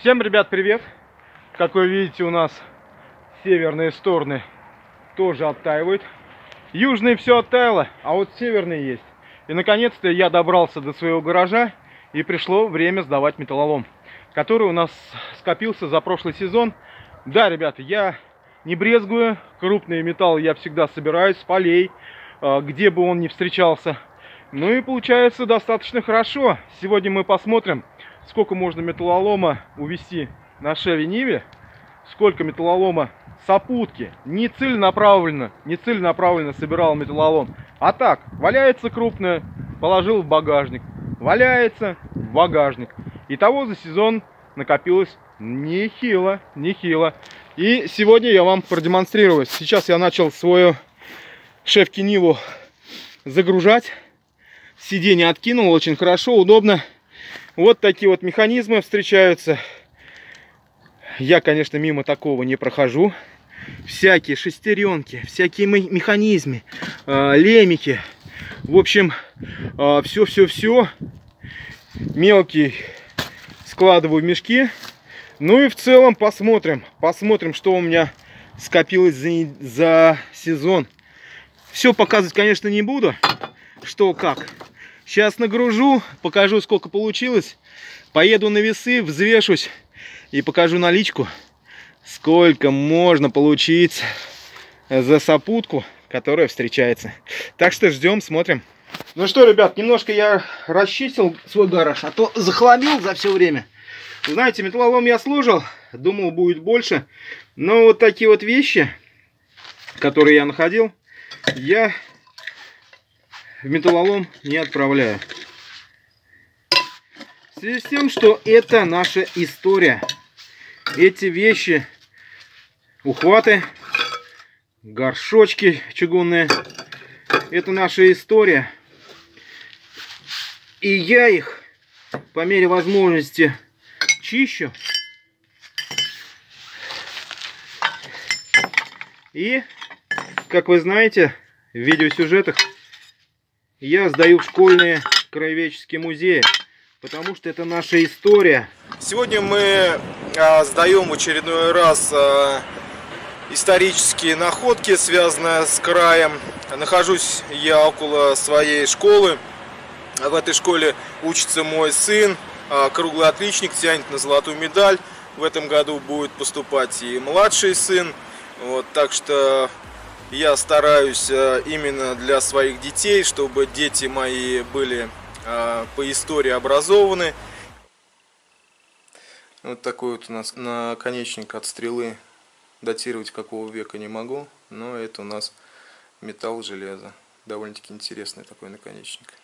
Всем, ребят, привет! Как вы видите, у нас северные стороны тоже оттаивают. Южные все оттаяло, а вот северные есть. И наконец-то я добрался до своего гаража, и пришло время сдавать металлолом, который у нас скопился за прошлый сезон. Да, ребята, я не брезгую. Крупный металл я всегда собираю с полей, где бы он ни встречался. Ну и получается достаточно хорошо. Сегодня мы посмотрим, сколько можно металлолома увезти на Chevy Nive, сколько металлолома сопутки, не целенаправленно собирал металлолом, а так, валяется крупное, положил в багажник, валяется в багажник. Итого за сезон накопилось нехило. И сегодня я вам продемонстрирую. Сейчас я начал свою Chevy Nive загружать. Сиденье откинул, очень хорошо, удобно. Вот такие вот механизмы встречаются. Я, конечно, мимо такого не прохожу. Всякие шестеренки, всякие механизмы, лемики. В общем, все мелкий складываю в мешки. Ну и в целом посмотрим, что у меня скопилось за сезон. Все показывать, конечно, не буду, что как. Сейчас нагружу, покажу, сколько получилось. Поеду на весы, взвешусь и покажу наличку, сколько можно получить за сопутку, которая встречается. Так что ждем, смотрим. Ну что, ребят, немножко я расчистил свой гараж, а то захламил за все время. Знаете, металлолом я сложил, думал, будет больше. Но вот такие вот вещи, которые я находил, я в металлолом не отправляю. В связи с тем, что это наша история. Эти вещи, ухваты, горшочки чугунные, это наша история. И я их по мере возможности чищу. И, как вы знаете, в видеосюжетах я сдаю в школьные краеведческие музеи, потому что это наша история. Сегодня мы сдаем в очередной раз исторические находки, связанные с краем. Нахожусь я около своей школы. В этой школе учится мой сын, круглый отличник, тянет на золотую медаль. В этом году будет поступать и младший сын. Вот, так что я стараюсь именно для своих детей, чтобы дети мои были по истории образованы. Вот такой вот у нас наконечник от стрелы. Датировать какого века не могу, но это у нас металл, железо. Довольно-таки интересный такой наконечник.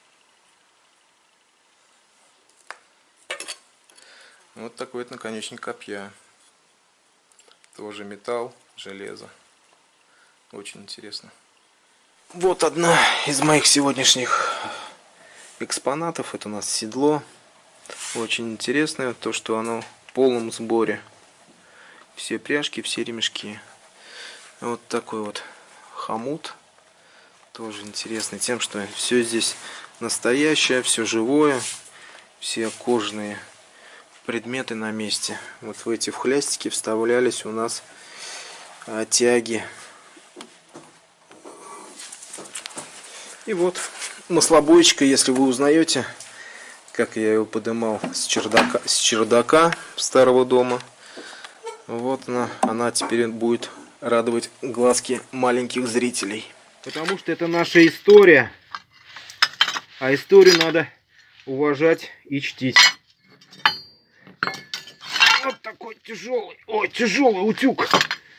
Вот такой вот наконечник копья. Тоже металл, железо. Очень интересно. Вот одна из моих сегодняшних экспонатов. Это у нас седло. Очень интересное. То, что оно в полном сборе. Все пряжки, все ремешки. Вот такой вот хомут. Тоже интересный тем, что все здесь настоящее, все живое. Все кожаные предметы на месте. Вот в эти вхлястики вставлялись у нас тяги. И вот маслобойчика, если вы узнаете, как я его поднимал с чердака старого дома. Вот она теперь будет радовать глазки маленьких зрителей. Потому что это наша история. А историю надо уважать и чтить. Вот такой тяжелый, тяжелый утюг.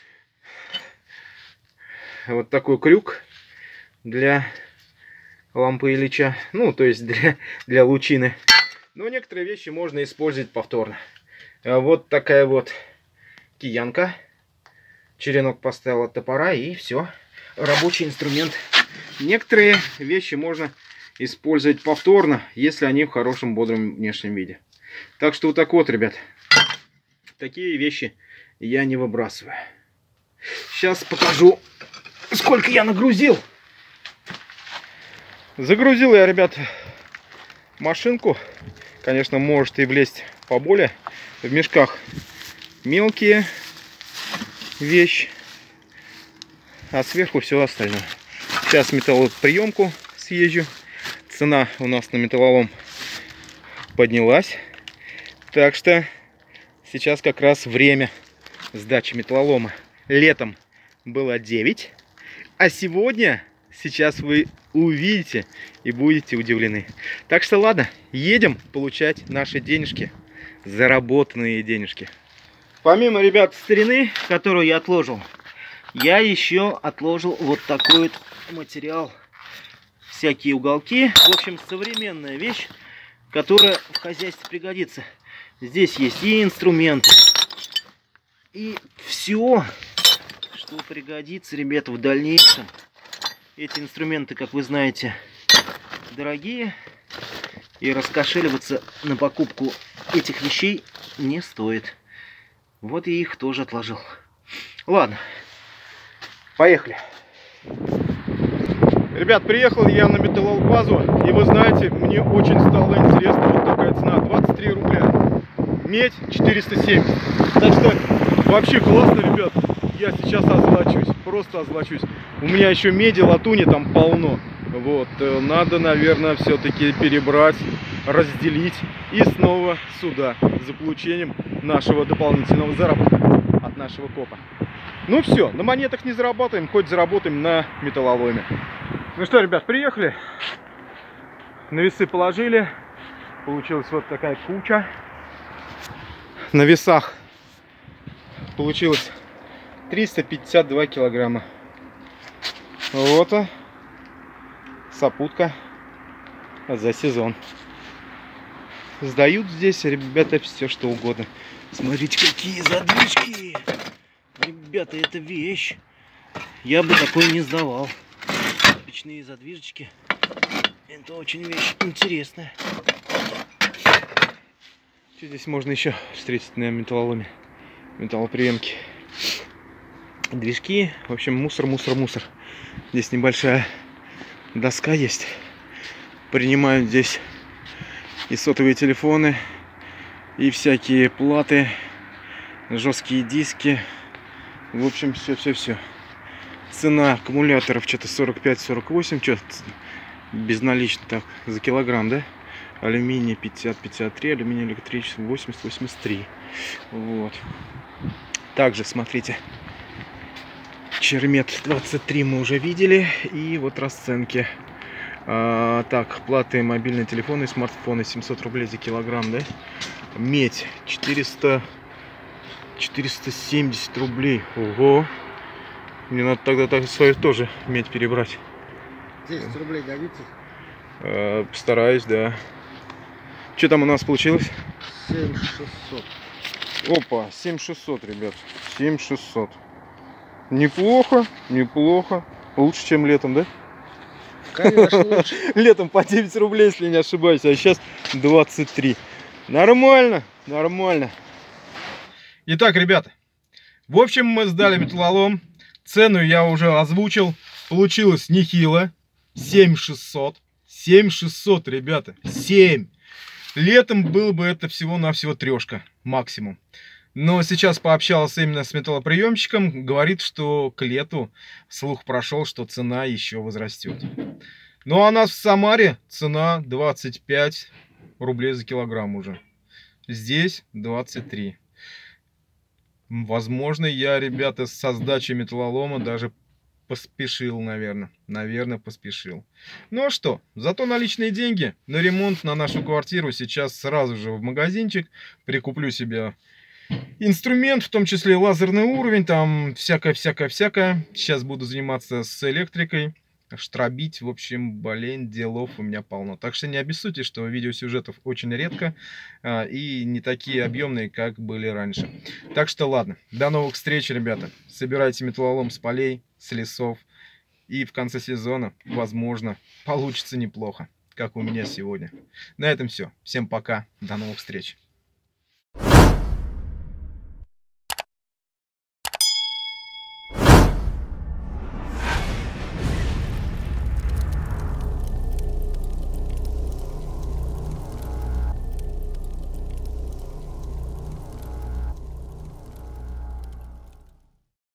Вот такой крюк для лампы Ильича, ну то есть для лучины. Но некоторые вещи можно использовать повторно. Вот такая вот киянка. Черенок поставил от топора, и все. Рабочий инструмент. Некоторые вещи можно использовать повторно, если они в хорошем бодром внешнем виде. Так что вот так вот, ребят. Такие вещи я не выбрасываю. Сейчас покажу, сколько я нагрузил. Загрузил я, ребят, машинку. Конечно, может и влезть поболее. В мешках мелкие вещи, а сверху все остальное. Сейчас металлоприемку съезжу. Цена у нас на металлолом поднялась. Так что сейчас как раз время сдачи металлолома. Летом было 9, а сегодня, сейчас вы увидите и будете удивлены. Так что ладно, едем получать наши денежки, заработанные денежки. Помимо, ребят, старины, которую я отложил, я еще отложил вот такой вот материал. Всякие уголки. В общем, современная вещь, которая в хозяйстве пригодится. Здесь есть и инструменты, и все, что пригодится, ребята, в дальнейшем. Эти инструменты, как вы знаете, дорогие. И раскошеливаться на покупку этих вещей не стоит. Вот я их тоже отложил. Ладно, поехали. Ребят, приехал я на металлолбазу, и вы знаете, мне очень стало интересно, вот такая цена, 23 рубля, медь 470, так что вообще классно, ребят, я сейчас озлачусь, просто озлачусь, у меня еще меди, латуни там полно, вот, надо, наверное, все-таки перебрать, разделить и снова сюда, за получением нашего дополнительного заработка от нашего копа. Ну все, на монетах не зарабатываем, хоть заработаем на металлоломе. Ну что, ребят, приехали, на весы положили, получилась вот такая куча. На весах получилось 352 килограмма. Вот сопутка за сезон. Сдают здесь, ребята, все что угодно. Смотрите, какие задвижки! Ребята, это вещь. Я бы такой не сдавал. Печные задвижечки. Это очень вещь интересная. Что здесь можно еще встретить на металлоломе? Металлоприемки. Движки. В общем, мусор, мусор, мусор. Здесь небольшая доска есть. Принимают здесь и сотовые телефоны, и всякие платы, жесткие диски. В общем, все. Цена аккумуляторов что-то 45-48, что-то безналично так, за килограмм, да? Алюминий 50-53, алюминий электрический 80-83. Вот. Также, смотрите, Чермет 23 мы уже видели. И вот расценки. Так, платы, мобильные телефоны, смартфоны 700 рублей за килограмм, да? Медь 470 рублей. Ого! Мне надо тогда свою тоже медь перебрать. 10 рублей годится? Постараюсь, да. Что там у нас получилось? 7600. Опа, 7600, ребят. 7600. Неплохо, неплохо. Лучше, чем летом, да? Конечно, лучше. Летом по 9 рублей, если не ошибаюсь, а сейчас 23. Нормально, нормально. Итак, ребята, в общем, мы сдали металлолом. Цену я уже озвучил. Получилось нехило. 7600. 7600, ребята. 7. Летом было бы это всего-навсего трешка. Максимум. Но сейчас пообщался именно с металлоприемщиком. Говорит, что к лету слух прошел, что цена еще возрастет. Ну а у нас в Самаре цена 25 рублей за килограмм уже. Здесь 23. Возможно, я, ребята, со сдачей металлолома даже поспешил, наверное. Наверное, поспешил. Ну а что? Зато наличные деньги на ремонт на нашу квартиру сейчас сразу же в магазинчик. Прикуплю себе инструмент, в том числе лазерный уровень, там всякое. Сейчас буду заниматься с электрикой. Штробить, в общем, делов у меня полно. Так что не обессудьте, что видеосюжетов очень редко и не такие объемные, как были раньше. Так что ладно, до новых встреч, ребята. Собирайте металлолом с полей, с лесов. И в конце сезона, возможно, получится неплохо, как у меня сегодня. На этом все. Всем пока, до новых встреч.